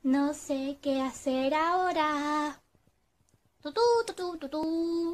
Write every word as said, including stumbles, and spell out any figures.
No sé qué hacer ahora. Tutú, tutú, tutú.